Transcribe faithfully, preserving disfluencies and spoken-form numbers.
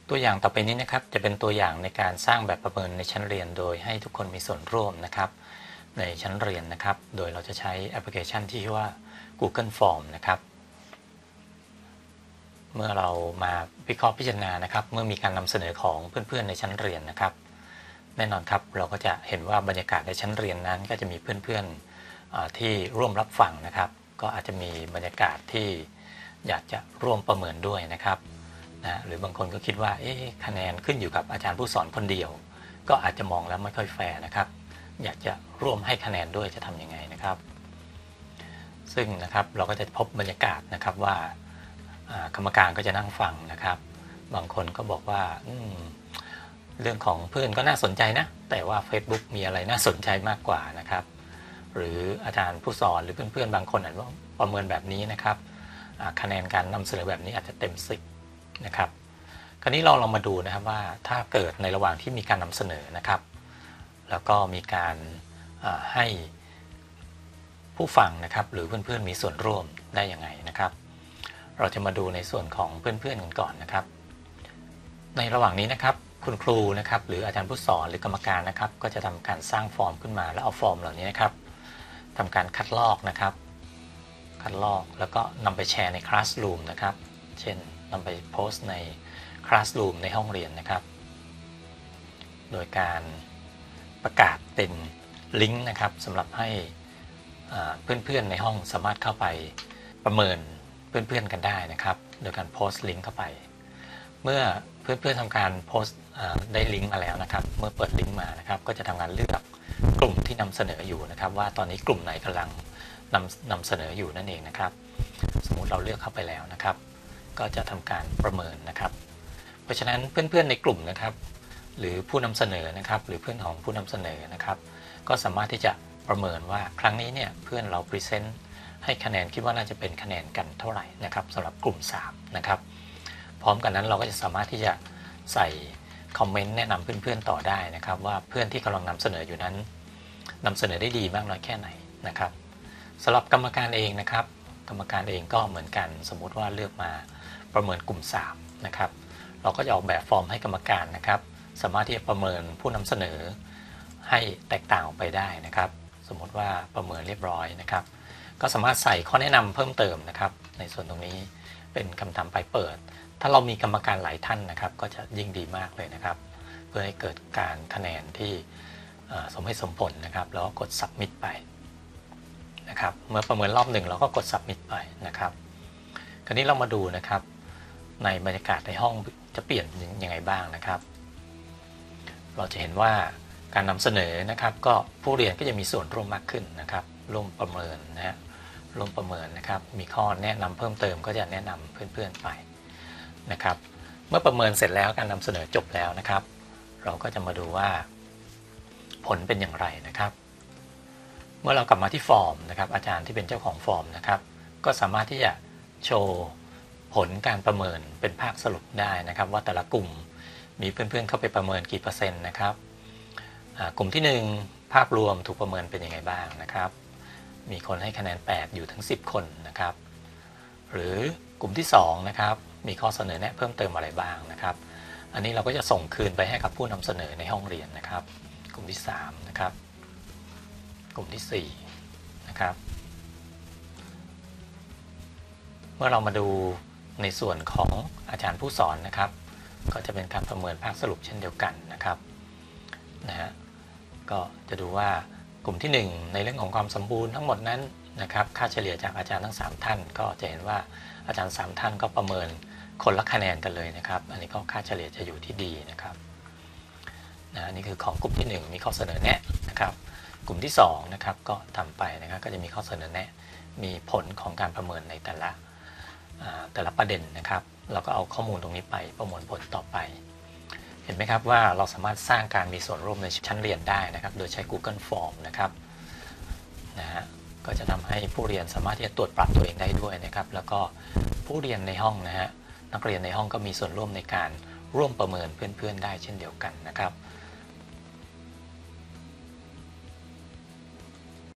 ตัวอย่างต่อไปนี้นะครับจะเป็นตัวอย่างในการสร้างแบบประเมินในชั้นเรียนโดยให้ทุกคนมีส่วนร่วมนะครับในชั้นเรียนนะครับโดยเราจะใช้แอปพลิเคชันที่ชื่อว่า Google Form นะครับเมื่อเรามาวิเคราะห์พิจารณานะครับเมื่อมีการนำเสนอของเพื่อนๆในชั้นเรียนนะครับแน่นอนครับเราก็จะเห็นว่าบรรยากาศในชั้นเรียนนั้นก็จะมีเพื่อนๆที่ร่วมรับฟังนะครับก็อาจจะมีบรรยากาศที่อยากจะร่วมประเมินด้วยนะครับนะหรือบางคนก็คิดว่าเอ๊ะคะแนนขึ้นอยู่กับอาจารย์ผู้สอนคนเดียวก็อาจจะมองแล้วไม่ค่อยแฟร์นะครับอยากจะร่วมให้คะแนนด้วยจะทำยังไงนะครับซึ่งนะครับเราก็จะพบบรรยากาศนะครับว่ากรรมการก็จะนั่งฟังนะครับบางคนก็บอกว่าเรื่องของเพื่อนก็น่าสนใจนะแต่ว่า Facebook มีอะไรน่าสนใจมากกว่านะครับหรืออาจารย์ผู้สอนหรือเพื่อนๆบางคนอาจจะประเมินแบบนี้นะครับคะแนนการนำเสนอแบบนี้อาจจะเต็มสิบนะครับคราวนี้เราลองมาดูนะครับว่าถ้าเกิดในระหว่างที่มีการนำเสนอนะครับแล้วก็มีการให้ผู้ฟังนะครับหรือเพื่อนๆมีส่วนร่วมได้ยังไงนะครับเราจะมาดูในส่วนของเพื่อนๆกันก่อนนะครับในระหว่างนี้นะครับคุณครูนะครับหรืออาจารย์ผู้สอนหรือกรรมการนะครับก็จะทำการสร้างฟอร์มขึ้นมาแล้วเอาฟอร์มเหล่านี้นะครับทำการคัดลอกนะครับคัดลอกแล้วก็นำไปแชร์ใน Classroom นะครับเช่นนำไปโพสต์ใน Classroom ในห้องเรียนนะครับโดยการประกาศเป็นลิงก์นะครับสำหรับให้เพื่อนๆในห้องสามารถเข้าไปประเมินเพื่อนๆกันได้นะครับโดยการโพสต์ลิงก์เข้าไปเมื่อเพื่อนๆทำการโพสต์ได้ลิงก์มาแล้วนะครับเมื่อเปิดลิงก์มานะครับก็จะทำการเลือกกลุ่มที่นำเสนออยู่นะครับว่าตอนนี้กลุ่มไหนกำลังนำนำเสนออยู่นั่นเองนะครับสมมุติเราเลือกเข้าไปแล้วนะครับก็จะทำการประเมินนะครับเพราะฉะนั้นเพื่อนๆในกลุ่มนะครับหรือผู้นำเสนอนะครับหรือเพื่อนของผู้นำเสนอนะครับก็สามารถที่จะประเมินว่าครั้งนี้เนี่ยเพื่อนเราพรีเซนต์ให้คะแนนคิดว่าน่าจะเป็นคะแนนกันเท่าไหร่นะครับสำหรับกลุ่มสามนะครับพร้อมกันนั้นเราก็จะสามารถที่จะใส่คอมเมนต์แนะนำเพื่อนๆต่อได้นะครับว่าเพื่อนที่กำลังนำเสนออยู่นั้นนำเสนอได้ดีมากน้อยแค่ไหนนะครับสำหรับกรรมการเองนะครับกรรมการเองก็เหมือนกันสมมุติว่าเลือกมาประเมินกลุ่มสามนะครับเราก็จะออกแบบฟอร์มให้กรรมการนะครับสามารถที่จะประเมินผู้นำเสนอให้แตกต่างออกไปได้นะครับสมมติว่าประเมินเรียบร้อยนะครับก็สามารถใส่ข้อแนะนำเพิ่มเติมนะครับในส่วนตรงนี้เป็นคำถามปลายเปิดถ้าเรามีกรรมการหลายท่านนะครับก็จะยิ่งดีมากเลยนะครับเพื่อให้เกิดการคะแนนที่สมเหตุสมผลนะครับแล้วก็กด submit ไปนะครับเมื่อประเมินรอบหนึ่งเราก็กด submit ไปนะครับคราวนี้เรามาดูนะครับในบรรยากาศในห้องจะเปลี่ยนยังไงบ้างนะครับเราจะเห็นว่าการนำเสนอนะครับก็ผู้เรียนก็จะมีส่วนร่วมมากขึ้นนะครับร่วมประเมินนะฮะร่วมประเมินนะครับมีข้อแนะนำเพิ่มเติมก็จะแนะนำเพื่อนๆไปนะครับเมื่อประเมินเสร็จแล้วการนำเสนอจบแล้วนะครับเราก็จะมาดูว่าผลเป็นอย่างไรนะครับเมื่อเรากลับมาที่ฟอร์มนะครับอาจารย์ที่เป็นเจ้าของฟอร์มนะครับก็สามารถที่จะโชว์ผลการประเมินเป็นภาพสรุปได้นะครับว่าแต่ละกลุ่มมีเพื่อนๆเข้าไปประเมินกี่เปอร์เซ็นต์นะครับกลุ่มที่หนึ่งภาพรวมถูกประเมินเป็นยังไงบ้างนะครับมีคนให้คะแนนแปดอยู่ถึงสิบคนนะครับหรือกลุ่มที่สองนะครับมีข้อเสนอแนะเพิ่มเติมอะไรบ้างนะครับอันนี้เราก็จะส่งคืนไปให้กับผู้นำเสนอในห้องเรียนนะครับกลุ่มที่สามนะครับกลุ่มที่สี่นะครับเมื่อเรามาดูในส่วนของอาจารย์ผู้สอนนะครับก็จะเป็นการประเมินภาพสรุปเช่นเดียวกันนะครับนะฮะก็จะดูว่ากลุ่มที่หนึ่งในเรื่องของความสมบูรณ์ทั้งหมดนั้นนะครับค่าเฉลี่ยจากอาจารย์ทั้งสามท่านก็จะเห็นว่าอาจารย์สามท่านก็ประเมินคนละคะแนนกันเลยนะครับอันนี้ก็ค่าเฉลี่ยจะอยู่ที่ดีนะครับนะนี่คือของกลุ่มที่หนึ่งมีข้อเสนอแนะนะครับกลุ่มที่สองนะครับก็ทำไปนะครับก็จะมีข้อเสนอแนะมีผลของการประเมินในแต่ละแต่ละประเด็นนะครับเราก็เอาข้อมูลตรงนี้ไปประมวลผลต่อไปเห็นไหมครับว่าเราสามารถสร้างการมีส่วนร่วมในชั้นเรียนได้นะครับโดยใช้ Google Form นะครับนะฮะก็จะทำให้ผู้เรียนสามารถที่จะตรวจปรับตัวเองได้ด้วยนะครับแล้วก็ผู้เรียนในห้องนะฮะนักเรียนในห้องก็มีส่วนร่วมในการร่วมประเมินเพื่อนๆได้เช่นเดียวกันนะครับ